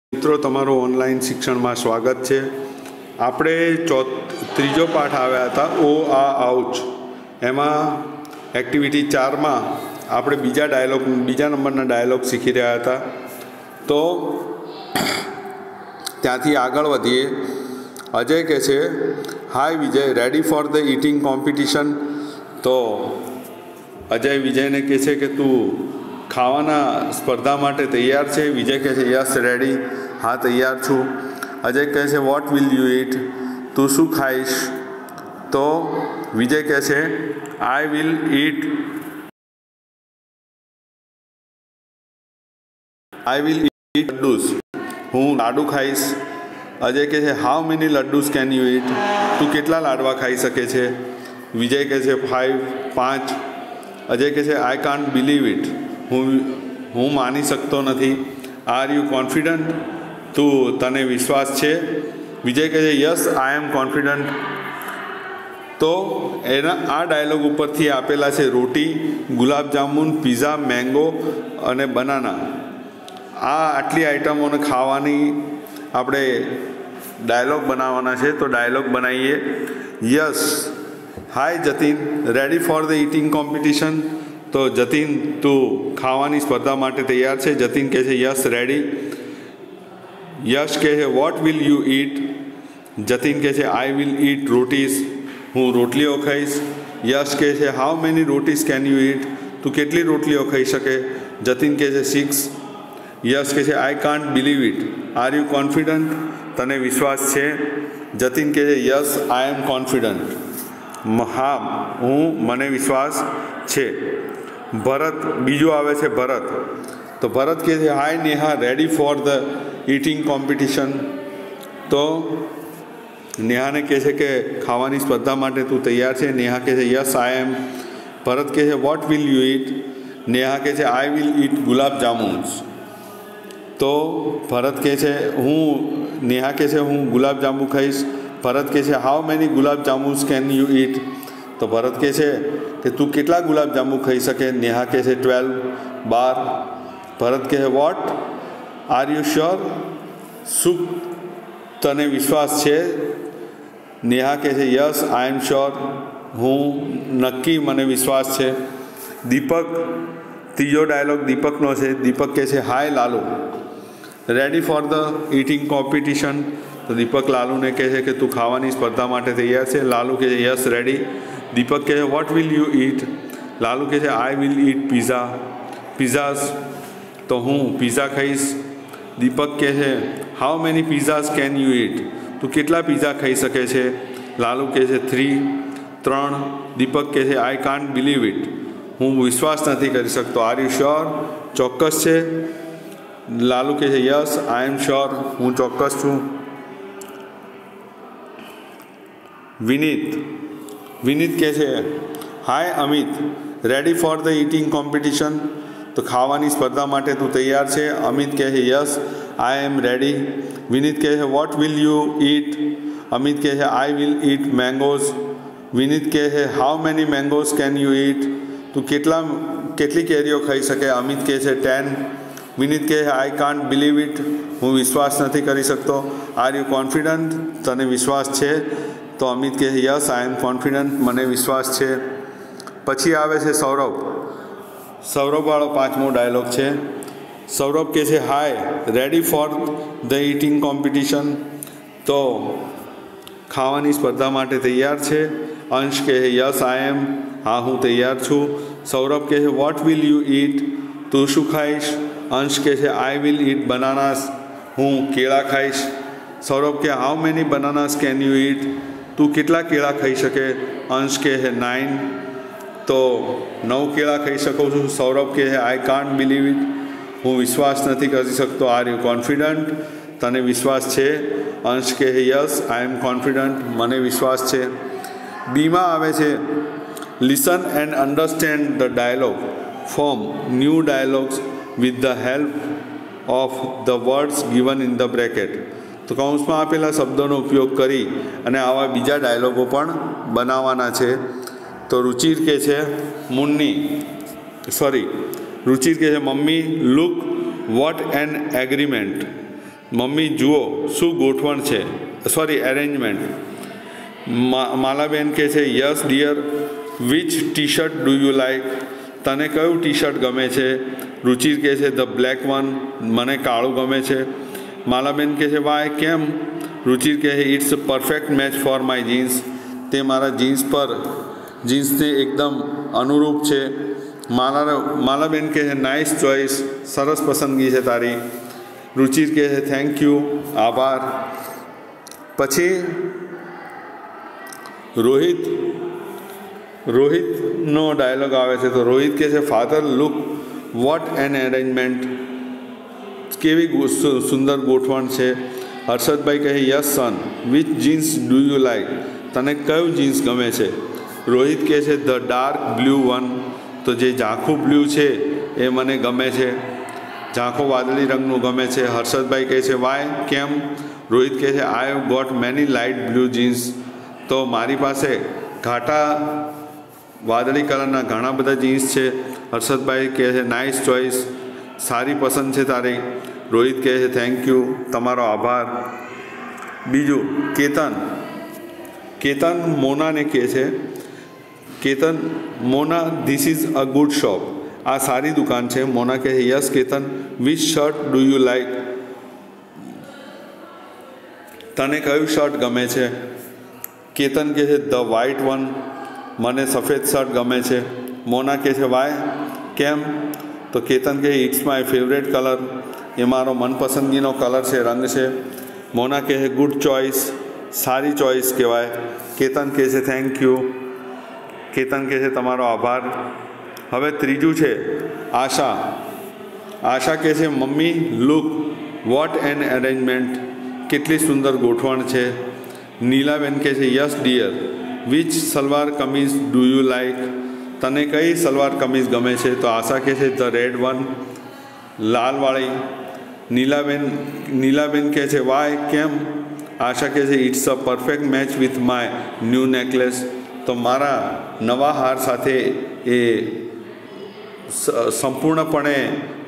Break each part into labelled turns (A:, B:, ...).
A: મિત્રો તમારું ઓનલાઈન શિક્ષણમાં સ્વાગત છે। આપણે ત્રીજો પાઠ આવ્યા હતા ઓ આ આઉચ, એમાં એક્ટિવિટી 4માં આપણે બીજા નંબરના ડાયલોગ શીખી રહ્યા હતા। તો ત્યાંથી આગળ વધીએ। અજય કહે છે, hi Vijay, ready for the eating competition. તો અજય વિજયને કહે છે કે તું ખાવાના સ્પર્ધા માટે તૈયાર છે? વિજય કહે છે યસ રેડી, હા તૈયાર છું। અજય કહે છે વોટ વિલ યુ ઇટ, તું શું ખાઈશ? તો વિજય કહે છે આઈ વિલ ઇટ લડ્ડુસ, હું લાડુ ખાઈશ। અજય કહે છે how many laddoos can you eat, તું કેટલા લાડવા ખાઈ શકે છે? વિજય કહે છે 5। અજય કહે છે આઈ કાન્ટ બિલીવ ઇટ, હું માની શકતો નથી। આર યુ કોન્ફિડન્ટ, તને વિશ્વાસ છે? વિજય કહે છે યસ આઈ એમ કોન્ફિડન્ટ। તો આ ડાયલોગ ઉપરથી આપેલા છે રોટી, ગુલાબજામુન, પીઝા, મેંગો અને બનાના। આટલી આઈટમોને ખાવાની આપણે ડાયલોગ બનાવવાના છે। તો ડાયલોગ બનાવીએ। Yes, hi Jatin, ready for the eating competition. તો જતીન, તું ખાવાની સ્પર્ધા માટે તૈયાર છે? જતીન કહે છે યસ રેડી। યશ કહે છે what will you eat, Jatin કહે છે આઈ વિલ ઇટ રોટીઝ, હું રોટલીઓ ખાઈશ। યશ કહે છે how many rotis can you eat, તું કેટલી રોટલીઓ ખાઈ શકે? જતીન કહે છે 6। યશ કહે છે I can't believe it, are you confident, તને વિશ્વાસ છે? જતીન કહે છે યસ આઈ એમ કોન્ફિડન્ટ, હા મને વિશ્વાસ છે। ભરત, બીજું આવે છે ભરત। તો ભરત કહે છે hi Neha, ready for the eating competition. તો નેહાને કહે છે કે ખાવાની સ્પર્ધા માટે તું તૈયાર છે? નેહા કહે છે યસ આઈ એમ। ભરત કહે છે what will you eat, Neha કહે છે આઈ વિલ ઇટ ગુલાબ જામુન્સ। તો ભરત કહે છે નેહા કહે છે હું ગુલાબ જાંબુ ખાઈશ। ભરત કહે છે how many gulab jamuns can you eat, તો ભરત કહે છે કે તું કેટલા ગુલાબ જાંબુ ખાઈ શકે? નેહા કહે છે 12। ભરત કહે છે વોટ, આર યુ શ્યોર, શું તને વિશ્વાસ છે? નેહા કહે છે યસ આઈ એમ શ્યોર, નક્કી મને વિશ્વાસ છે। દીપક, ત્રીજો ડાયલોગ દીપકનો છે। દીપક કહે છે hi Lalu, ready for the eating competition. તો દીપક લાલુને કહે છે કે તું ખાવાની સ્પર્ધા માટે તૈયાર છે? લાલુ કહે છે યસ રેડી। દીપક કહે છે what will you eat, Lalu કહે છે આઈ વિલ ઇટ પીઝાઝ, તો હું પીઝા ખાઈશ। દીપક કહે છે how many pizzas can you eat, તું કેટલા પીઝા ખાઈ શકે છે? લાલુ કહે છે 3। દીપક કહે છે આઈ કાન્ટ બિલીવ ઇટ, હું વિશ્વાસ નથી કરી શકતો। આર યુ શ્યોર, ચોક્કસ છે? લાલુ કહે છે યસ આઈ એમ શ્યોર, હું ચોક્કસ છું। વિનીત કહે છે hi Amit, ready for the eating competition. તો ખાવાની સ્પર્ધા માટે તું તૈયાર છે? અમિત કહે છે yes I M ready. Vineet કહે છે what will you eat, Amit કહે છે I will eat mangoes. Vineet કહે છે how many mangoes can you eat, તું કેટલી કેરીઓ ખાઈ શકે? અમિત કહે છે 10। વિનીત કહે છે આઈ કાન્ટ બિલીવ ઇટ, હું વિશ્વાસ નથી કરી શકતો। આર યુ કોન્ફિડન્ટ, તને વિશ્વાસ છે? તો અમિત કહે છે યસ આઈ એમ કોન્ફિડન્ટ, મને વિશ્વાસ છે। પછી આવે છે સૌરભવાળો 5મો ડાયલોગ છે। સૌરભ કહે છે hi, ready for the eating competition. તો ખાવાની સ્પર્ધા માટે તૈયાર છે? અંશ કહે છે યસ આઈ એમ, હા હું તૈયાર છું। સૌરભ કહે છે વોટ વિલ યુ ઇટ, તું શું ખાઈશ? અંશ કહે છે આઈ વિલ ઇટ બનાનાસ, હું કેળા ખાઈશ। સૌરભ કહે how many bananas can you eat, તું કેટલા કેળા ખાઈ શકે? અંશ કહે છે 9। તો 9 કેળા ખાઈ શકું છું। સૌરભ કહે છે આઈ કાન્ટ બિલીવ ઇટ, હું વિશ્વાસ નથી કરી શકતો। આર યુ કોન્ફિડન્ટ, તને વિશ્વાસ છે? અંશ કહે છે યસ આઈ એમ કોન્ફિડન્ટ, મને વિશ્વાસ છે। બીમાં આવે છે listen and understand the dialogue, form new dialogues with the help of the words given in the bracket. તો કૌંસમાં આપેલા શબ્દોનો ઉપયોગ કરી અને આવા બીજા ડાયલોગો પણ બનાવવાના છે। તો રુચિર કહે છે રુચિર કહે છે mummy look what an agreement, mummy જુઓ શું ગોઠવણ છે, સોરી એરેન્જમેન્ટ. માલાબેન કહે છે yes dear, which T shirt do you like, તને કયું ટી શર્ટ ગમે છે. રુચિર કહે છે ધ બ્લેક વન, મને કાળું ગમે છે. માલાબેન કહે છે વાય, કેમ. રુચિર કહે છે it's perfect match for my jeans, તે મારા જીન્સને એકદમ અનુરૂપ છે. માલાબેન કહે છે નાઇસ ચોઇસ, સરસ પસંદગી છે તારી. રુચિર કહે છે થેન્ક યુ, આભાર. પછી રોહિતનો ડાયલોગ આવે છે. તો રોહિત કહે છે father look what an arrangement, કેવી સુંદર ગોઠવણ છે. હર્ષદભાઈ કહે yes son, which jeans do you like, તને કયું જીન્સ ગમે છે. રોહિત કહે છે ધ ડાર્ક બ્લુ વન, તો જે ઝાંખું બ્લુ છે એ મને ગમે છે, ઝાંખો વાદળી રંગનું ગમે છે. હર્ષદભાઈ કહે છે વાય, કેમ. રોહિત કહે છે I have got many light blue jeans, તો મારી પાસે ઘાટા વાદળી કલરના ઘણા બધા જીન્સ છે. હર્ષદભાઈ કહે છે નાઇસ ચોઇસ, સારી પસંદ છે તારી. રોહિત કહે છે થેન્ક યુ, તમારો આભાર. બીજું કેતન મોનાને કહે છે Mona this is a good shop, આ સારી દુકાન છે. મોના કહે yes Ketan, which shirt do you like, તને કયું શર્ટ ગમે છે. કેતન કહે છે ધ વ્હાઇટ વન, મને સફેદ શર્ટ ગમે છે. મોના કહે છે વાય, કેમ. તો કેતન કહે ઇટ્સ માય ફેવરેટ કલર, એ મારો મનપસંદગીનો કલર છે, રંગ છે. મોના કહે છે ગુડ ચોઇસ, સારી ચોઇસ કહેવાય. કેતન કહે છે થેન્ક યુ. કેતન કહે છે તમારો આભાર. હવે ત્રીજું છે આશા કહે છે mummy look what an arrangement, કેટલી સુંદર ગોઠવણ છે. નીલાબેન કહે છે yes dear, which salwar kameez do you like, તને કઈ સલવાર કમીઝ ગમે છે. તો આશા કહે છે ધ રેડ વન, લાલવાળી. નીલાબેન કહે છે વાય, કેમ. આશા કહે છે it's a perfect match with my new necklace, તો મારા નવા હાર સાથે એ સંપૂર્ણપણે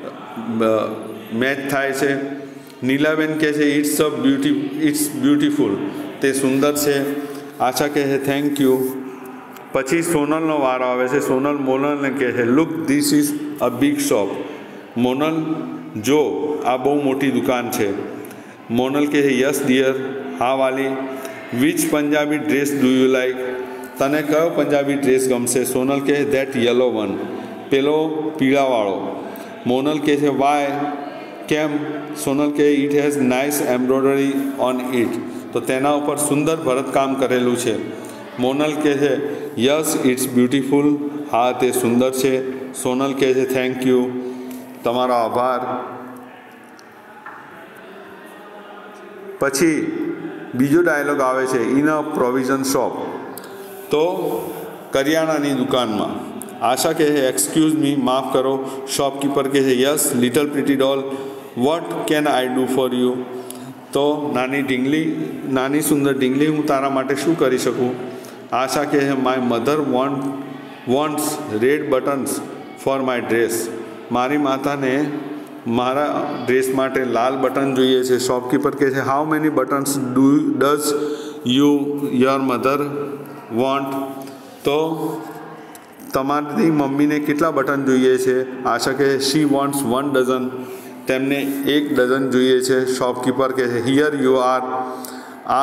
A: મેચ થાય છે. નીલાબેન કહે છે ઇટ્સ બ્યુટીફુલ, તે સુંદર છે. આશા કહે છે થેન્ક યુ. પછી સોનલનો વારો આવે છે. સોનલ મોનલને કહે છે look this is a big shop. Monal જો આ બહુ મોટી દુકાન છે. મોનલ કહે છે યસ ડિયર, હા વાલી. Which Punjabi dress do you like, તને કયો પંજાબી ડ્રેસ ગમશે. સોનલ કહે ધેટ યલો વન, પેલો પીળાવાળો. મોનલ કહે છે વાય, કેમ. સોનલ કહે it has nice embroidery on it, તો તેના ઉપર સુંદર ભરતકામ કરેલું છે. મોનલ કહે છે યસ ઇટ્સ બ્યુટીફુલ, હા તે સુંદર છે. સોનલ કહે છે થેન્ક યુ, તમારો આભાર. પછી બીજો ડાયલોગ આવે છે ઇન અ પ્રોવિઝન શોપ, તો કરિયાણાની દુકાનમાં. આશા કહે છે એક્સક્યુઝ મી, માફ કરો. શોપકીપર કહે છે yes little pretty doll, what can I do for you, તો નાની સુંદર ઢીંગલી, હું તારા માટે શું કરી શકું. આશા કહે છે my mother wants red buttons for my dress, મારી માતાને મારા ડ્રેસ માટે લાલ બટન જોઈએ છે. શોપકીપર કહે છે how many buttons does your mother want, તો તમારી મમ્મીને કેટલા બટન જોઈએ છે. આશા કહે શી વોન્ટ્સ 1 ડઝન, તેમને 1 ડઝન જોઈએ છે. શોપકીપર કહે છે હિયર યુ આર, આ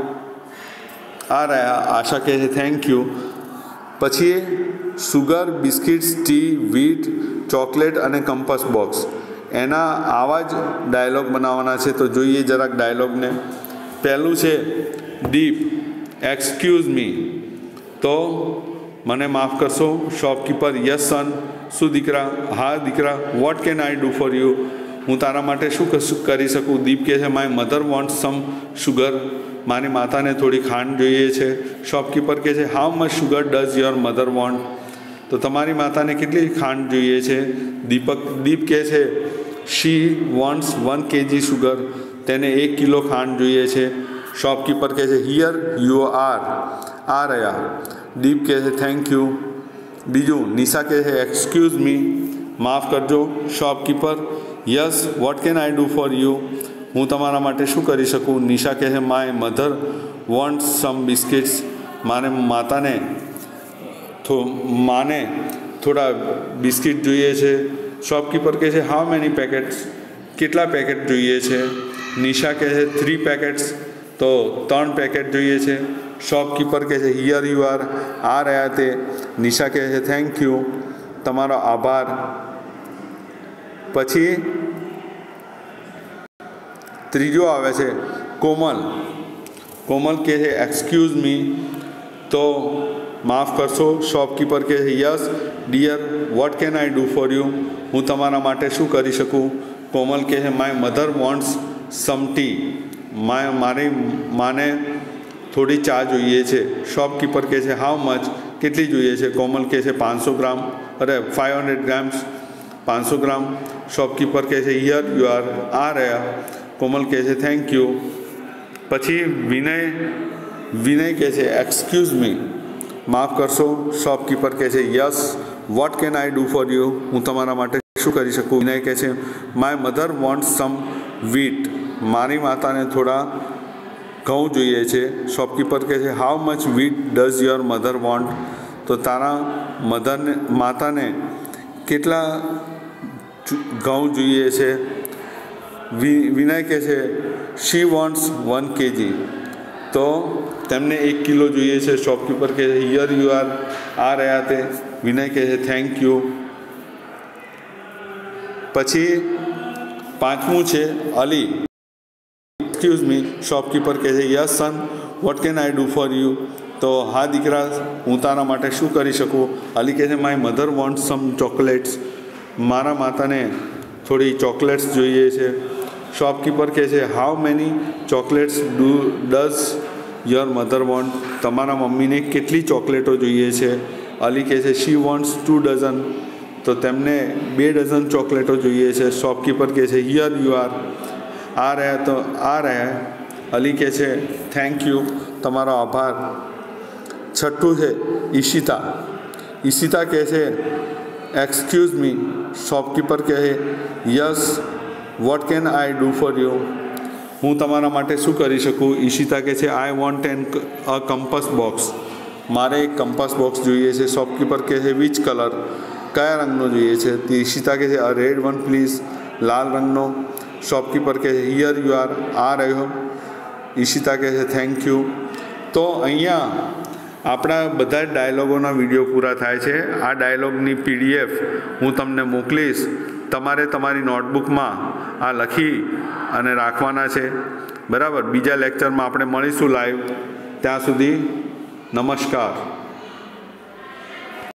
A: રહ્યા. આશા કહે છે થેન્ક યુ. પછી sugar, biscuits, tea, wheat, chocolate અને કંપાસ બોક્સ, એના આવા જ ડાયલોગ બનાવવાના છે. તો જોઈએ જરાક ડાયલોગને. પહેલું છે ડીપ, એક્સક્યુઝ મી, તો મને માફ કરશો. શોપકીપર યસ સન, શું દીકરા, હા દીકરા. વોટ can I do for you, હું તારા માટે શું કરી શકું. દીપ કહે છે my mother want some sugar, મારી માતાને થોડી ખાંડ જોઈએ છે. શોપકીપર કહે છે how much sugar does your mother want, તો તમારી માતાને કેટલી ખાંડ જોઈએ છે. દીપ કહે છે શી વોન્ટ્સ 1 kg શુગર, તેને 1 કિલો ખાંડ જોઈએ છે. શોપકીપર કહે છે હિયર યુ આર, આ રહ્યા. દીપ કહે છે થેન્ક યુ. બીજું નિશા કહે છે એક્સક્યુઝ મી, માફ કરજો. Shopkeeper yes what can I do for you, હું તમારા માટે શું કરી શકું? નિશા કહે છે my mother want some biscuits. મારે માને થોડા બિસ્કિટ જોઈએ છે. શોપકીપર કહે છે હાઉ મેની પેકેટ્સ? કેટલા પેકેટ જોઈએ છે? નિશા કહે છે 3 પેકેટ્સ. તો 3 પેકેટ જોઈએ છે. શોપકીપર કહે છે હિયર યુ આર. આ રહ્યા તે. નિશા કહે છે થેન્ક યુ, તમારો આભાર. પછી ત્રીજો આવે છે કોમલ. કોમલ કહે છે એક્સક્યુઝ મી. તો માફ કરશો. શોપકીપર કહે છે yes dear what can I do for you? હું તમારા માટે શું કરી શકું? કોમલ કહે છે my mother wants some tea. મારી માને થોડી ચા જોઈએ છે. શોપકીપર કહે છે હાઉ મચ? કેટલી જોઈએ છે? કોમલ કહે છે 500 ગ્રામ. 500 ગ્રામ્સ. 500 ગ્રામ. શોપકીપર કહે છે હિયર યુ આર. આ રહ્યા. કોમલ કહે છે થેન્ક યુ. પછી વિનય કહે છે એક્સક્યુઝ મી, માફ કરશો. શોપકીપર કહે છે yes what can I do for you? હું તમારા માટે શું કરી શકું? વિનય કહે છે my mother wants some wheat. મારી માતાને થોડા ઘઉં જોઈએ છે. શોપકીપર કહે છે how much wheat does your mother want? તો તારા માતાને કેટલા ઘઉં જોઈએ છે? વિનય કહે છે શી વોન્ટ્સ 1 kg. તો તેમને 1 કિલો જોઈએ છે. શોપકીપર કહે છે હિયર યુ આર. આ રહ્યા તે. વિનય કહે છે થેન્ક યુ. પછી 5મું છે અલી. Excuse me. શોપકીપર કહે છે yes son what can I do for you? તો હા દીકરા, હું તારા માટે શું કરી શકું? અલી કહે છે my mother want some chocolates. મારા માતાને થોડી ચોકલેટ્સ જોઈએ છે. શોપકીપર કહે છે how many chocolates does your mother want? તમારા મમ્મીને કેટલી ચોકલેટો જોઈએ છે? અલી કહે છે શી વોન્ટ્સ 2 ડઝન. તો તેમને 2 ડઝન ચોકલેટો જોઈએ છે. શોપકીપર કહે છે હિયર યુ આર. આ રહ્યા. તો આ રહ્યા. અલી કહે છે થેન્ક યુ, તમારો આભાર. 6થું છે ઈશિતા. ઈશિતા કહે છે એક્સક્યુઝ મી. શોપકીપર કહે yes what can I do for you? હું તમારા માટે શું કરી શકું? ઈશિતા કહે છે I want a compass box. મારે એક કમ્પાસ બોક્સ જોઈએ છે. શોપકીપર કહે છે વિચ કલર? કયા રંગનો જોઈએ છે? તો ઈશિતા કહે છે અ રેડ વન પ્લીઝ. લાલ રંગનો. શોપકીપર કહે છે હિયર યુ આર. આ રહ્યો. ઈશિતા કહે છે થેન્ક યુ. તો અહીંયા આપણા બધા જ ડાયલોગોના વિડીયો પૂરા થાય છે. આ ડાયલોગની PDF હું તમને મોકલીશ. તમારે તમારી નોટબુકમાં આ લખી અને રાખવાના છે. બરાબર. બીજા લેક્ચરમાં આપણે મળીશું લાઈવ. ત્યાં સુધી નમસ્કાર.